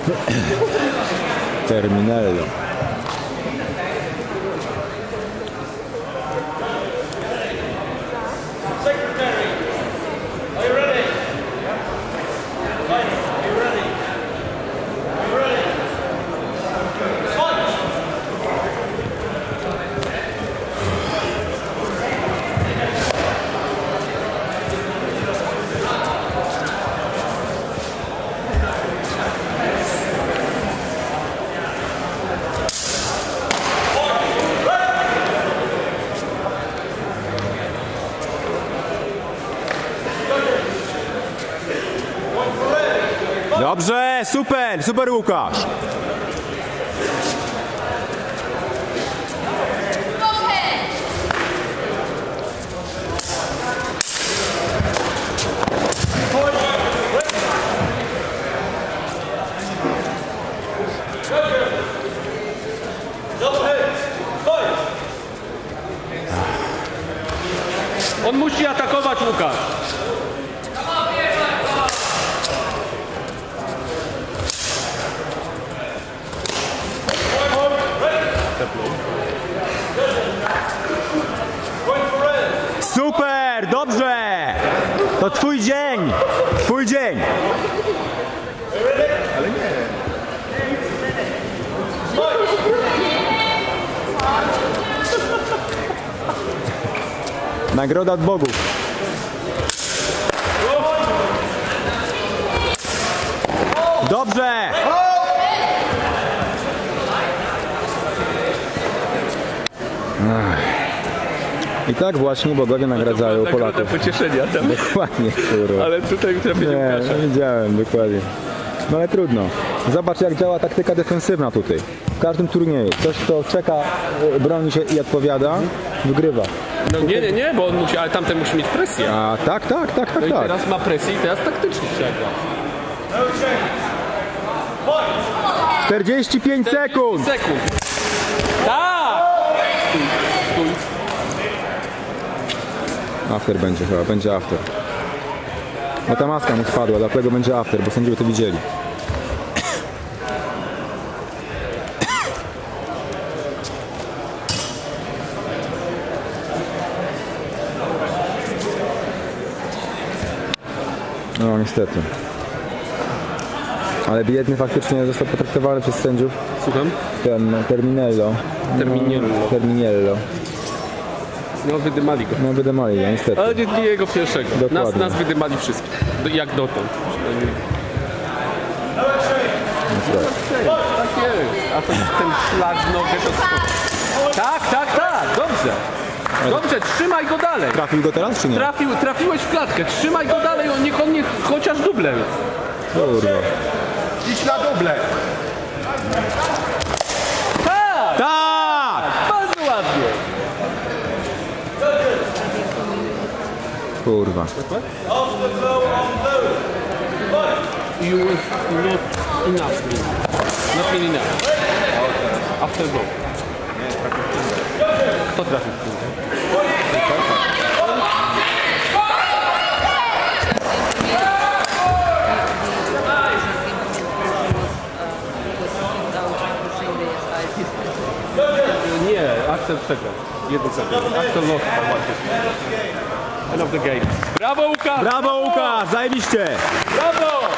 Terminello. Dobrze, super, super Łukasz. On musi atakować, Łukasz. Super, dobrze. To twój dzień. Twój dzień. Ale nie. Nagroda od bogów. Dobrze. I tak właśnie bogowie nagradzają Polaków. Pocieszenia tam. Dokładnie, kurwa. Ale tutaj trafię Łukasza. Nie widziałem, dokładnie. No ale trudno. Zobacz, jak działa taktyka defensywna tutaj. W każdym turnieju. Ktoś, kto czeka, broni się i odpowiada, wygrywa. No nie, bo on musi, ale tamten musi mieć presję. A tak. No i teraz ma presję i teraz taktycznie trzeba. 45 sekund! Tak! Stój. After będzie chyba, będzie after. Bo ta maska mu spadła, dlatego będzie after, bo sędziowie to widzieli. No niestety. Ale biedny faktycznie został potraktowany przez sędziów. Słucham? Ten Terminello. Terminello. No wydymali go. No wydymali go, niestety. Ale nie jego pierwszego. Nas wydymali wszystkich. Jak dotąd. Tak jest. A ten szlak w nogę to... Tak. Dobrze. Dobrze, trzymaj go dalej. Trafił go teraz, czy nie? Trafiłeś w klatkę. Trzymaj go dalej, niech on nie chociaż dublem. Kurwa. Idź na duble. Tak! Bardzo ładnie. Kurwa. You was not enough. Not enough. After go. Kto trafił? Nie, Axel przegrał. 1-0. Axel lost. End of the game. Brawo Łukasz! Brawo Łukasz, zajebiście! Brawo!